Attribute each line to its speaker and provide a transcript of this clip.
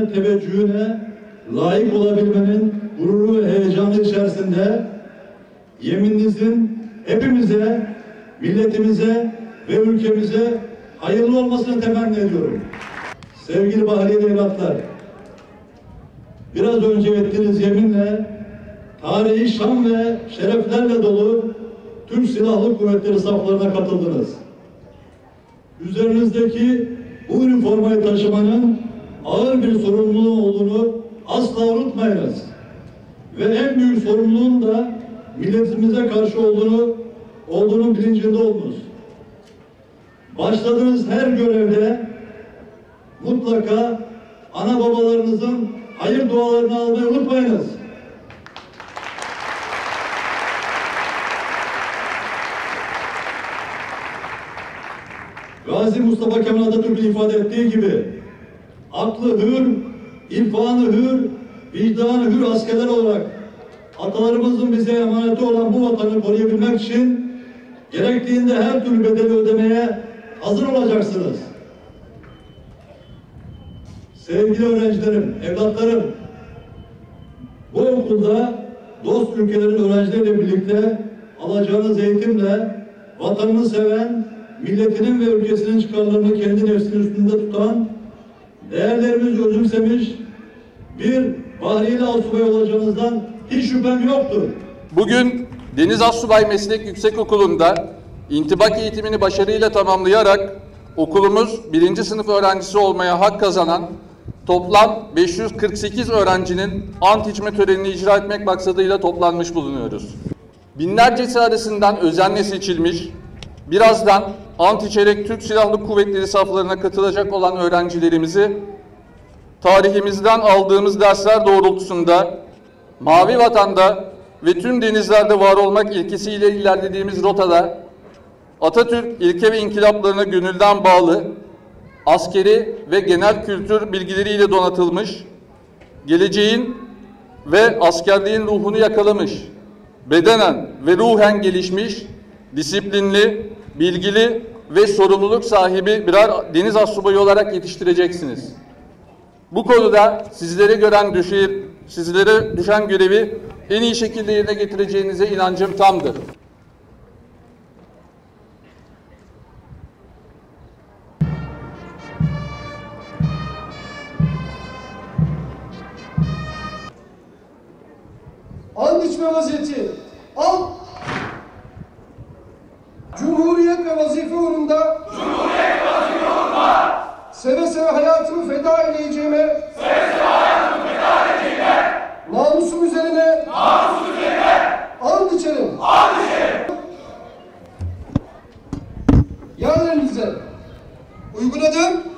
Speaker 1: özel teveccühüne layık olabilmenin gururu ve heyecanı içerisinde yemininizin hepimize, milletimize ve ülkemize hayırlı olmasını temenni ediyorum. Sevgili Bahriyeli evlatlar, biraz önce ettiğiniz yeminle tarihi şan ve şereflerle dolu Türk Silahlı Kuvvetleri saflarına katıldınız. Üzerinizdeki bu üniformayı taşımanın ağır bir sorumluluğu olduğunu asla unutmayınız. Ve en büyük sorumluluğun da milletimize karşı olduğunun bilincinde olunuz. Başladığınız her görevde mutlaka ana babalarınızın hayır dualarını almayı unutmayınız. Gazi Mustafa Kemal Atatürk'ün ifade ettiği gibi aklı hür, irfanı hür, vicdanı hür askerler olarak atalarımızın bize emaneti olan bu vatanı koruyabilmek için gerektiğinde her türlü bedeli ödemeye hazır olacaksınız. Sevgili öğrencilerim, evlatlarım, bu okulda dost ülkelerin öğrencileriyle birlikte alacağınız eğitimle vatanını seven, milletinin ve ülkesinin çıkarlarını kendi nefsinin üstünde tutan, değerlerimizi özümsemiş bir Bahriyeli Asubay olacağınızdan hiç şüphem yoktur.
Speaker 2: Bugün Deniz Assubay Meslek Yüksekokulu'nda intibak eğitimini başarıyla tamamlayarak okulumuz 1. sınıf öğrencisi olmaya hak kazanan toplam 548 öğrencinin ant içme törenini icra etmek maksadıyla toplanmış bulunuyoruz. Binlercesi arasından özenle seçilmiş, birazdan ant içerek Türk Silahlı Kuvvetleri saflarına katılacak olan öğrencilerimizi tarihimizden aldığımız dersler doğrultusunda Mavi Vatan'da ve tüm denizlerde var olmak ilkesiyle ilerlediğimiz rotada Atatürk ilke ve inkılaplarına gönülden bağlı, askeri ve genel kültür bilgileriyle donatılmış, geleceğin ve askerliğin ruhunu yakalamış, bedenen ve ruhen gelişmiş, disiplinli, bilgili ve sorumluluk sahibi birer deniz astsubayı olarak yetiştireceksiniz. Bu konuda sizlere düşen görevi en iyi şekilde yerine getireceğinize inancım tamdır.
Speaker 3: And içme vaziyeti. Al. Cumhuriyet ve vazife uğrunda seve seve hayatımı feda edeceğime namusum üzerine and içerim. Yarın elinize. Uyguladım.